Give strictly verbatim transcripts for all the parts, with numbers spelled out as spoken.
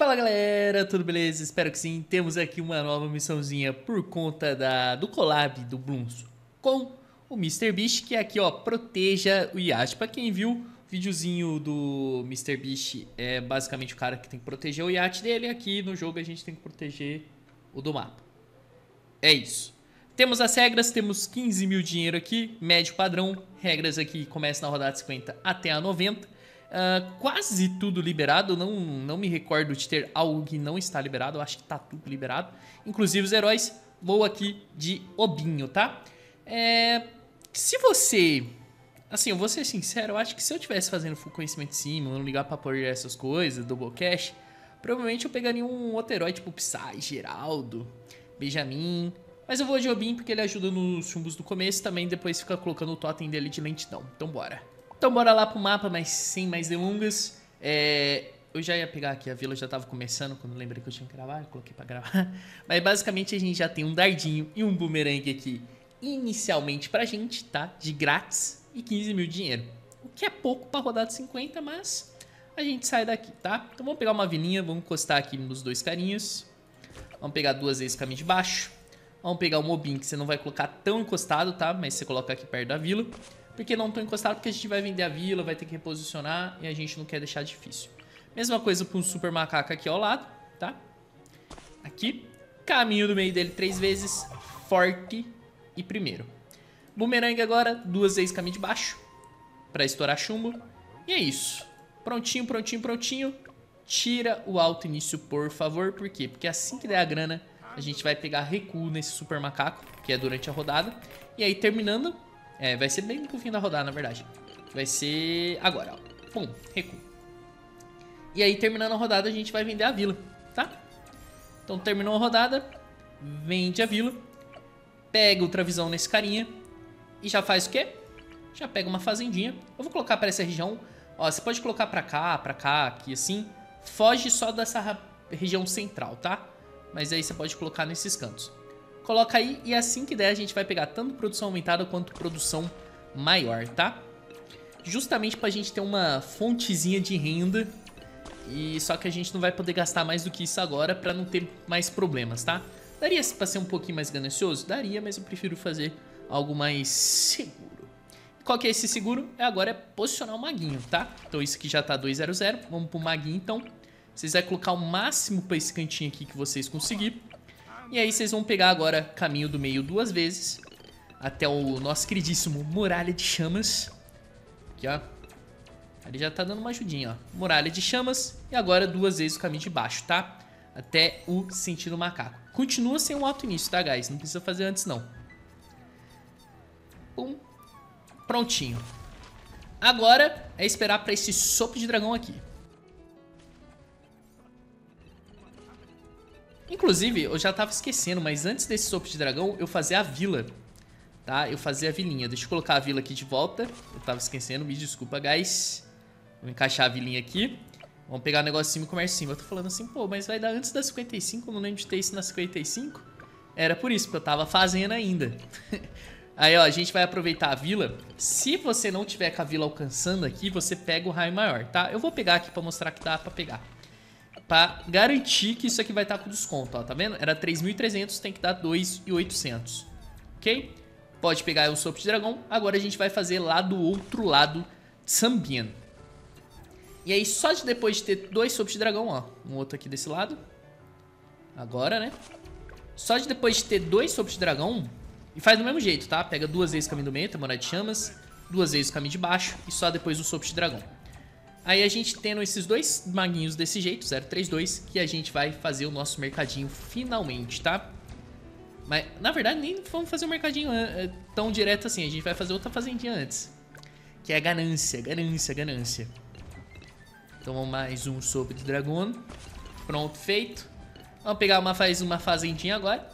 Fala galera, tudo beleza? Espero que sim. Temos aqui uma nova missãozinha por conta da, do collab do Bloons com o MrBeast, que é aqui ó, proteja o iate. Pra quem viu o videozinho do MrBeast, é basicamente o cara que tem que proteger o iate dele. Aqui no jogo a gente tem que proteger o do mapa. É isso. Temos as regras, temos quinze mil dinheiro aqui, médio padrão. Regras aqui começam na rodada cinquenta até a noventa. Uh, quase tudo liberado, não, não me recordo de ter algo que não está liberado, eu acho que tá tudo liberado. Inclusive os heróis, vou aqui de Obinho, tá? É, se você... Assim, eu vou ser sincero, eu acho que se eu estivesse fazendo full conhecimento de cima, não ligar pra pôr essas coisas, double cash, provavelmente eu pegaria um outro herói tipo Psy, Geraldo, Benjamin. Mas eu vou de Obinho porque ele ajuda nos chumbos do começo, também depois fica colocando o totem dele de lentidão. Então bora. Então bora lá pro mapa, mas sem mais delongas. É, eu já ia pegar aqui, a vila já tava começando, quando eu lembrei que eu tinha que gravar, eu coloquei pra gravar. Mas basicamente a gente já tem um dardinho e um bumerangue aqui inicialmente pra gente, tá? De grátis e quinze mil de dinheiro. O que é pouco pra rodada cinquenta, mas a gente sai daqui, tá? Então vamos pegar uma vilinha, vamos encostar aqui nos dois carinhos. Vamos pegar duas vezes o caminho de baixo. Vamos pegar o mobinho que você não vai colocar tão encostado, tá? Mas você coloca aqui perto da vila. Porque não tô encostado, porque a gente vai vender a vila, vai ter que reposicionar e a gente não quer deixar difícil. Mesma coisa para um super macaco aqui ao lado, tá? Aqui, caminho do meio dele três vezes, forte e primeiro. Bumerangue agora, duas vezes caminho de baixo, para estourar chumbo. E é isso. Prontinho, prontinho, prontinho. Tira o alto início, por favor. Por quê? Porque assim que der a grana, a gente vai pegar recuo nesse super macaco, que é durante a rodada. E aí, terminando... É, vai ser bem no fim da rodada, na verdade. Vai ser agora, ó. Pum, recuo. E aí, terminando a rodada, a gente vai vender a vila, tá? Então, terminou a rodada, vende a vila, pega outra visão nesse carinha e já faz o quê? Já pega uma fazendinha. Eu vou colocar para essa região. Ó, você pode colocar pra cá, pra cá, aqui assim. Foge só dessa região central, tá? Mas aí você pode colocar nesses cantos. Coloca aí e assim que der a gente vai pegar tanto produção aumentada quanto produção maior, tá? Justamente pra gente ter uma fontezinha de renda. E só que a gente não vai poder gastar mais do que isso agora pra não ter mais problemas, tá? Daria pra ser um pouquinho mais ganancioso? Daria, mas eu prefiro fazer algo mais seguro. Qual que é esse seguro? É agora é posicionar o maguinho, tá? Então isso aqui já tá dois zero zero. Vamos pro maguinho então. Vocês vão colocar o máximo pra esse cantinho aqui que vocês conseguirem. E aí vocês vão pegar agora caminho do meio duas vezes até o nosso queridíssimo Muralha de Chamas. Aqui, ó. Ele já tá dando uma ajudinha, ó. Muralha de Chamas. E agora duas vezes o caminho de baixo, tá? Até o sentido macaco. Continua sem um alto início, tá, guys? Não precisa fazer antes, não. Pum. Prontinho. Agora é esperar pra esse sopro de dragão aqui. Inclusive, eu já tava esquecendo, mas antes desse sopro de dragão, eu fazia a vila, tá? Eu fazia a vilinha. Deixa eu colocar a vila aqui de volta. Eu tava esquecendo, me desculpa, guys. Vou encaixar a vilinha aqui. Vamos pegar o negocinho e comércio cima. Eu tô falando assim, pô, mas vai dar antes da cinquenta e cinco, eu não lembro de ter isso na cinquenta e cinco. Era por isso, porque eu tava fazendo ainda. Aí, ó, a gente vai aproveitar a vila. Se você não tiver com a vila alcançando aqui, você pega o raio maior, tá? Eu vou pegar aqui pra mostrar que dá pra pegar. Pra garantir que isso aqui vai estar com desconto, ó, tá vendo? Era três mil e trezentos, tem que dar dois mil e oitocentos, ok? Pode pegar o sopro de dragão, agora a gente vai fazer lá do outro lado de Sambian. E aí só de depois de ter dois sopros de dragão, ó, um outro aqui desse lado. Agora, né? Só de depois de ter dois sopros de dragão, e faz do mesmo jeito, tá? Pega duas vezes o caminho do meio, tem Muralha de Chamas, duas vezes o caminho de baixo e só depois o sopro de dragão. Aí a gente tendo esses dois maguinhos desse jeito, zero três dois, que a gente vai fazer o nosso mercadinho finalmente, tá? Mas, na verdade, nem vamos fazer o mercadinho tão direto assim. A gente vai fazer outra fazendinha antes. Que é ganância, ganância, ganância. Então, mais um sopro de dragão. Pronto, feito. Vamos pegar uma, faz uma fazendinha agora.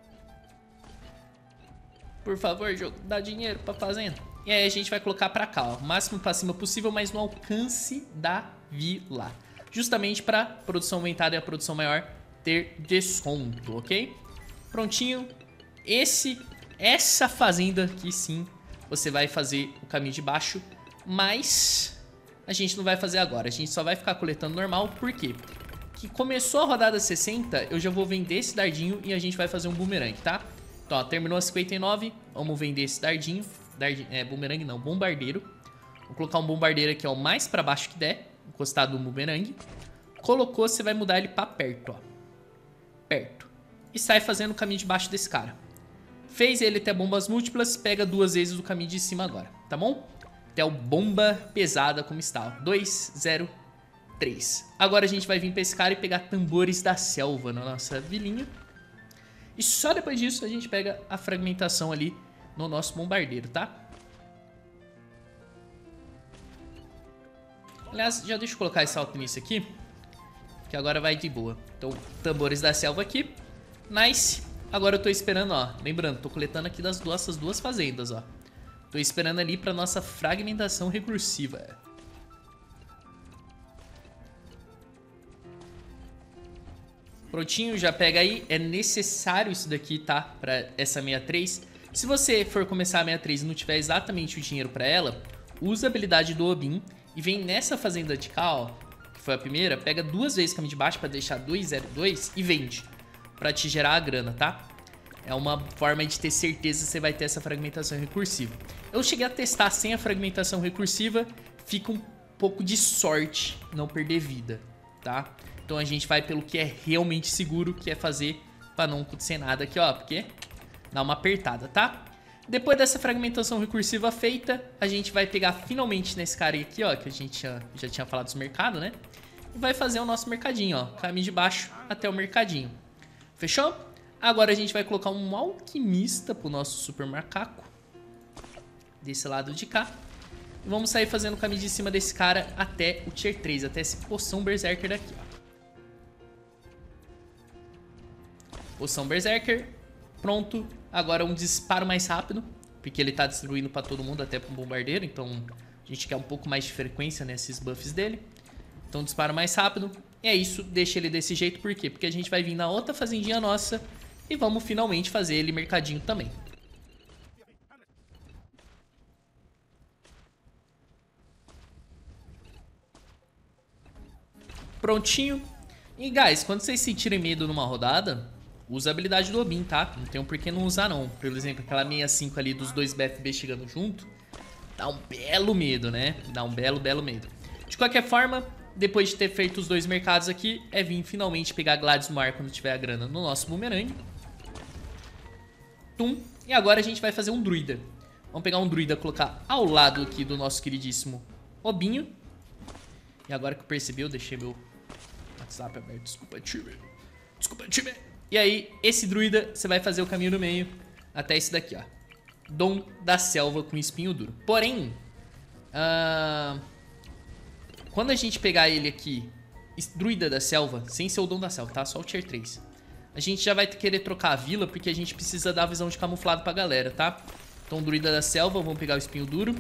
Por favor, jogo, dá dinheiro pra fazenda. E aí a gente vai colocar pra cá, ó, o máximo pra cima possível, mas no alcance da vila. Justamente pra produção aumentada e a produção maior ter desconto, ok? Prontinho. Esse, essa fazenda aqui sim, você vai fazer o caminho de baixo, mas a gente não vai fazer agora. A gente só vai ficar coletando normal, por quê? que começou a rodada sessenta, eu já vou vender esse dardinho e a gente vai fazer um boomerang, tá? Então, ó, terminou a cinquenta e nove, vamos vender esse dardinho. Dardinho é, boomerang não, bombardeiro. Vou colocar um bombardeiro aqui, ó, o mais pra baixo que der, encostado no boomerang. Colocou, você vai mudar ele pra perto, ó. Perto. E sai fazendo o caminho de baixo desse cara. Fez ele até bombas múltiplas, pega duas vezes o caminho de cima agora, tá bom? Até o bomba pesada como está, ó. dois, zero, três. Agora a gente vai vir pra esse cara e pegar tambores da selva na nossa vilinha. E só depois disso a gente pega a fragmentação ali no nosso bombardeiro, tá? Aliás, já deixa eu colocar esse alpinista aqui, que agora vai de boa. Então, tambores da selva aqui. Nice. Agora eu tô esperando, ó. Lembrando, tô coletando aqui das nossas duas fazendas, ó. Tô esperando ali pra nossa fragmentação recursiva. Prontinho, já pega aí. É necessário isso daqui, tá? Pra essa sessenta e três. Se você for começar a sessenta e três e não tiver exatamente o dinheiro pra ela, usa a habilidade do Obin e vem nessa fazenda de cá, ó, que foi a primeira, pega duas vezes o caminho de baixo pra deixar dois zero dois e vende. Pra te gerar a grana, tá? É uma forma de ter certeza que você vai ter essa fragmentação recursiva. Eu cheguei a testar sem a fragmentação recursiva, fica um pouco de sorte não perder vida, tá? Então a gente vai pelo que é realmente seguro, que é fazer pra não acontecer nada aqui, ó, porque dá uma apertada, tá? Depois dessa fragmentação recursiva feita, a gente vai pegar finalmente nesse cara aqui, ó, que a gente já, já tinha falado dos mercados, né? E vai fazer o nosso mercadinho, ó, caminho de baixo até o mercadinho. Fechou? Agora a gente vai colocar um alquimista pro nosso super macaco. Desse lado de cá. E vamos sair fazendo o caminho de cima desse cara até o tier três, até esse poção berserker daqui, ó. Poção berserker. Pronto. Agora um disparo mais rápido, porque ele tá destruindo pra todo mundo, até pro bombardeiro. Então a gente quer um pouco mais de frequência nesses buffs dele. Então disparo mais rápido. E é isso, deixa ele desse jeito, por quê? Porque a gente vai vir na outra fazendinha nossa e vamos finalmente fazer ele mercadinho também. Prontinho. E guys, quando vocês sentirem medo numa rodada, usa a habilidade do Obin, tá? Não tem um porquê não usar não. Por exemplo, aquela sessenta e cinco ali dos dois B F B chegando junto, dá um belo medo, né? Dá um belo, belo medo. De qualquer forma, depois de ter feito os dois mercados aqui, é vir finalmente pegar Gladys no ar quando tiver a grana no nosso boomerang. Tum. E agora a gente vai fazer um druida. Vamos pegar um druida, colocar ao lado aqui do nosso queridíssimo Obinho. E agora que eu percebi, eu deixei meu WhatsApp aberto. Desculpa, time. Desculpa, time. E aí, esse druida, você vai fazer o caminho do meio até esse daqui, ó. Dom da selva com espinho duro. Porém, uh, quando a gente pegar ele aqui, druida da selva, sem ser o dom da selva, tá? Só o tier três. A gente já vai querer trocar a vila, porque a gente precisa dar a visão de camuflado pra galera, tá? Então, druida da selva, vamos pegar o espinho duro.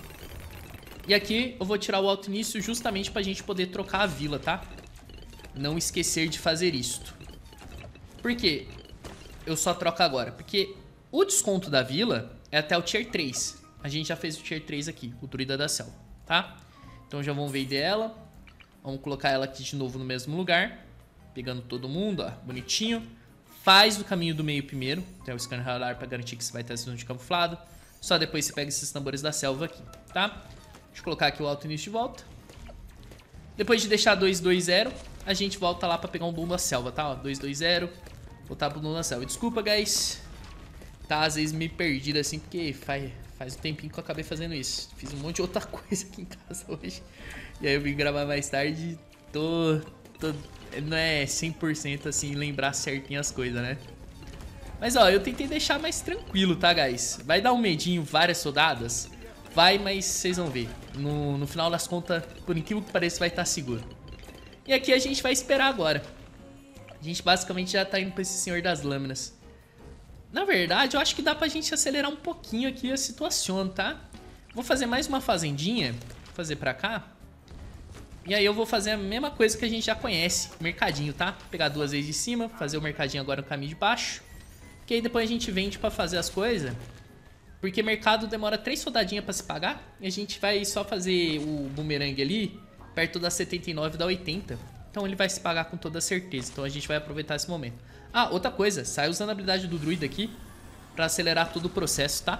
E aqui eu vou tirar o alto início justamente pra gente poder trocar a vila, tá? Não esquecer de fazer isto. Por quê? Eu só troco agora. Porque o desconto da vila é até o tier três. A gente já fez o tier três aqui, o druida da selva, tá? Então já vamos vender ela. Vamos colocar ela aqui de novo no mesmo lugar. Pegando todo mundo, ó, bonitinho. Faz o caminho do meio primeiro. Tem o scanner radar pra garantir que você vai ter a visão de camuflado. Só depois você pega esses tambores da selva aqui, tá? Deixa eu colocar aqui o alto início de volta. Depois de deixar dois dois zero, a gente volta lá pra pegar um dom da selva, tá? Ó, dois dois zero. Voltar pro dom da selva. Desculpa, guys. Tá, às vezes meio perdido assim, porque faz, faz um tempinho que eu acabei fazendo isso. Fiz um monte de outra coisa aqui em casa hoje. E aí eu vim gravar mais tarde. Tô... tô não é cem por cento assim, lembrar certinho as coisas, né? Mas ó, eu tentei deixar mais tranquilo, tá, guys? Vai dar um medinho várias rodadas? Vai, mas vocês vão ver. No, no final das contas, por incrível que pareça, vai estar seguro. E aqui a gente vai esperar agora. A gente basicamente já tá indo pra esse Senhor das Lâminas. Na verdade, eu acho que dá pra gente acelerar um pouquinho aqui a situação, tá? Vou fazer mais uma fazendinha. Vou fazer pra cá. E aí eu vou fazer a mesma coisa que a gente já conhece. Mercadinho, tá? Pegar duas vezes de cima. Fazer o mercadinho agora no caminho de baixo. Que aí depois a gente vende pra fazer as coisas. Porque mercado demora três rodadinhas pra se pagar. E a gente vai só fazer o boomerang ali perto da setenta e nove da oitenta. então ele vai se pagar com toda certeza. Então a gente vai aproveitar esse momento. Ah, outra coisa, sai usando a habilidade do druida aqui pra acelerar todo o processo, tá?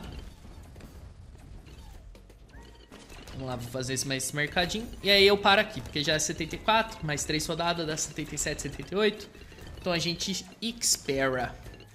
Vamos lá, vou fazer esse mais esse mercadinho. E aí eu paro aqui, porque já é setenta e quatro, mais três rodadas, dá setenta e sete, setenta e oito. Então a gente espera.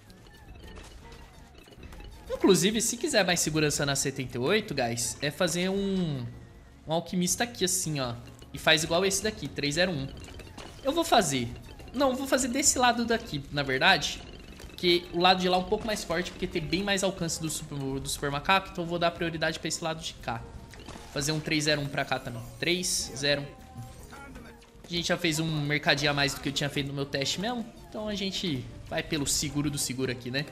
Inclusive, se quiser mais segurança na setenta e oito, guys, é fazer um, um alquimista aqui, assim, ó. E faz igual esse daqui, trezentos e um. Eu vou fazer... Não, vou fazer desse lado daqui, na verdade. Porque o lado de lá é um pouco mais forte, porque tem bem mais alcance do super, do super macaco. Então eu vou dar prioridade pra esse lado de cá. Fazer um trezentos e um pra cá também. trezentos e um. A gente já fez um mercadinho a mais do que eu tinha feito no meu teste mesmo. Então a gente vai pelo seguro do seguro aqui, né?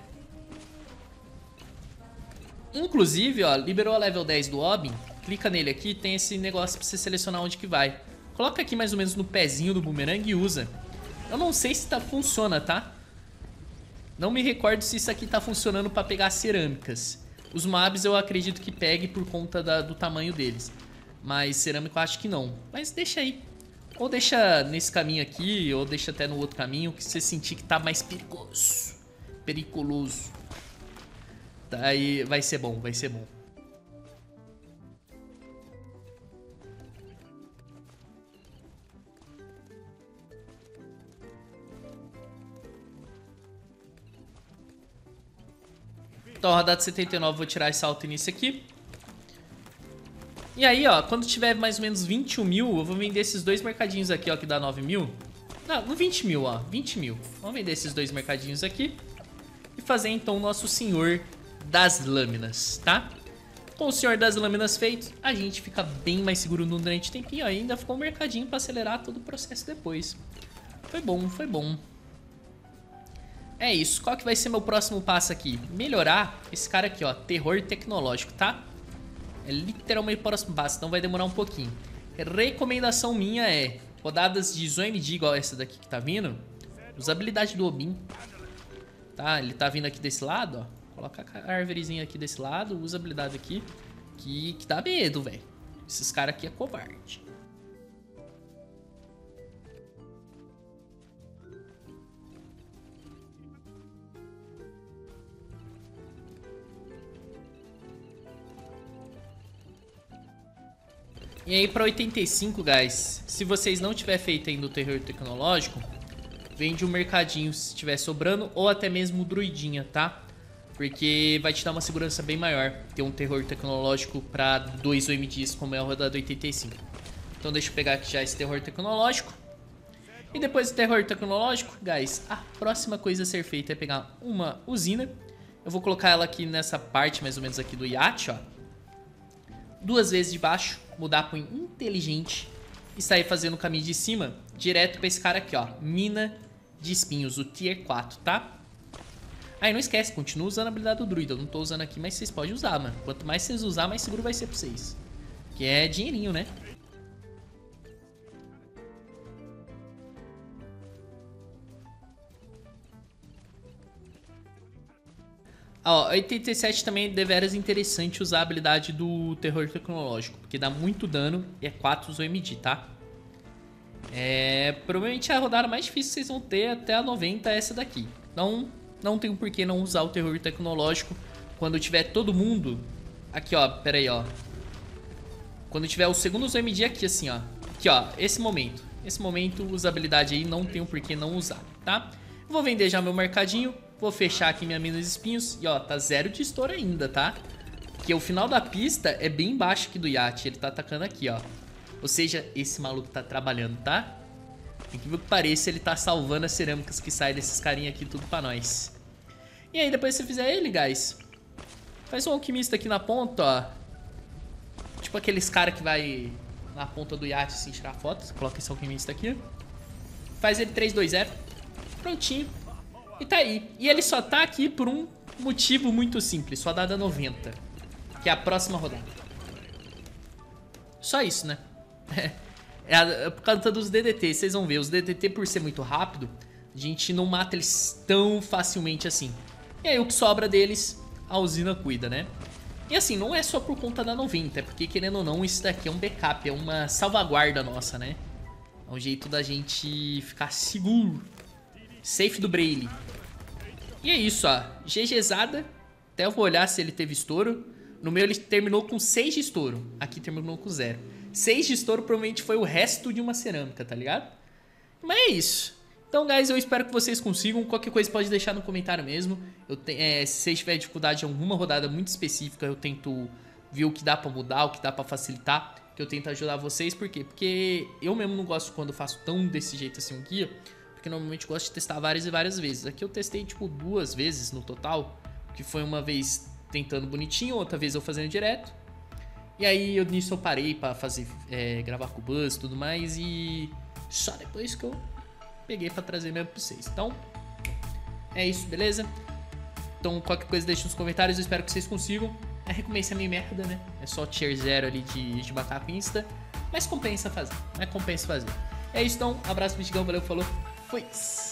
Inclusive, ó, liberou a level dez do Obin. Clica nele aqui, tem esse negócio pra você selecionar onde que vai. Coloca aqui mais ou menos no pezinho do boomerang e usa. Eu não sei se tá, funciona, tá? Não me recordo se isso aqui tá funcionando pra pegar cerâmicas. Os mobs eu acredito que pegue por conta da, do tamanho deles. Mas cerâmico eu acho que não. Mas deixa aí. Ou deixa nesse caminho aqui, ou deixa até no outro caminho, que você sentir que tá mais perigoso. Periculoso. Daí vai ser bom, vai ser bom. Então, rodada setenta e nove, vou tirar esse alto início aqui. E aí, ó, quando tiver mais ou menos vinte e um mil, eu vou vender esses dois mercadinhos aqui, ó, que dá nove mil. Não, no vinte mil, ó, vinte mil. Vamos vender esses dois mercadinhos aqui. E fazer, então, o nosso Senhor das Lâminas, tá? Com o Senhor das Lâminas feito, a gente fica bem mais seguro durante o tempinho. Ó, ainda ficou um mercadinho pra acelerar todo o processo depois. Foi bom, foi bom. É isso, qual que vai ser meu próximo passo aqui? Melhorar esse cara aqui, ó, terror tecnológico, tá? É literalmente o próximo passo, então vai demorar um pouquinho. Recomendação minha é, rodadas de Zo M D igual essa daqui que tá vindo, usabilidade do Obin, tá? Ele tá vindo aqui desse lado, ó, coloca a árvorezinha aqui desse lado, usa habilidade aqui, que, que dá medo, velho. Esses caras aqui é covarde. E aí pra oitenta e cinco, guys, se vocês não tiver feito ainda o terror tecnológico, vende um mercadinho se tiver sobrando, ou até mesmo druidinha, tá? Porque vai te dar uma segurança bem maior ter um terror tecnológico pra dois O M Ds, como é a rodada oitenta e cinco. Então deixa eu pegar aqui já esse terror tecnológico. E depois do terror tecnológico, guys, a próxima coisa a ser feita é pegar uma usina. Eu vou colocar ela aqui nessa parte mais ou menos aqui do iate, ó. Duas vezes de baixo, mudar para inteligente e sair fazendo o caminho de cima direto para esse cara aqui, ó, mina de espinhos, o tier quatro, tá? Aí não esquece, continua usando a habilidade do druida. Eu não tô usando aqui, mas vocês podem usar, mano. Quanto mais vocês usar, mais seguro vai ser para vocês. Que é dinheirinho, né? Ó, oitenta e sete também é deveras interessante usar a habilidade do terror tecnológico, porque dá muito dano e é quatro Zo M D, tá? É, provavelmente a rodada mais difícil que vocês vão ter até a noventa é essa daqui. Então, não tem por que não usar o terror tecnológico quando tiver todo mundo... Aqui, ó, pera aí, ó. Quando tiver o segundo Zo M D aqui, assim, ó. Aqui, ó, esse momento. Esse momento, usabilidade aí, não tem por que não usar, tá? Vou vender já meu mercadinho. Vou fechar aqui minha mina de espinhos. E ó, tá zero de estouro ainda, tá? Porque o final da pista é bem embaixo aqui do iate. Ele tá atacando aqui, ó. Ou seja, esse maluco tá trabalhando, tá? Incrível que pareça, ele tá salvando as cerâmicas que saem desses carinha aqui tudo pra nós. E aí, depois que você fizer ele, guys, faz um alquimista aqui na ponta, ó. Tipo aqueles caras que vai na ponta do iate assim, tirar foto. Coloca esse alquimista aqui. Faz ele três, dois, zero. Prontinho. E tá aí. E ele só tá aqui por um motivo muito simples. Rodada noventa. Que é a próxima rodada. Só isso, né? É, é por causa dos D D T. Vocês vão ver. Os D D T, por ser muito rápido, a gente não mata eles tão facilmente assim. E aí o que sobra deles, a usina cuida, né? E assim, não é só por conta da noventa. É porque, querendo ou não, isso daqui é um backup. É uma salvaguarda nossa, né? É um jeito da gente ficar seguro. Safe do Braille. E é isso, ó. GGzada. Até eu vou olhar se ele teve estouro. No meu ele terminou com seis de estouro. Aqui terminou com zero. seis de estouro provavelmente foi o resto de uma cerâmica, tá ligado? Mas é isso. Então, guys, eu espero que vocês consigam. Qualquer coisa pode deixar no comentário mesmo. Eu te, é, se vocês tiverem dificuldade em alguma rodada muito específica, eu tento ver o que dá pra mudar, o que dá pra facilitar. Que eu tento ajudar vocês. Por quê? Porque eu mesmo não gosto quando eu faço tão desse jeito assim um guia. Porque normalmente eu gosto de testar várias e várias vezes. Aqui eu testei, tipo, duas vezes no total. Que foi uma vez tentando bonitinho, outra vez eu fazendo direto. E aí eu, nisso eu parei pra fazer, é, gravar com o Buzz e tudo mais. E só depois que eu peguei pra trazer mesmo pra vocês. Então, é isso, beleza? Então, qualquer coisa deixa nos comentários. Eu espero que vocês consigam. A recompensa é meio merda, né? É só tier zero ali de, de macaco insta. Mas compensa fazer. Mas compensa fazer. É isso, então. Abraço, bichigão. Valeu, falou. Fui.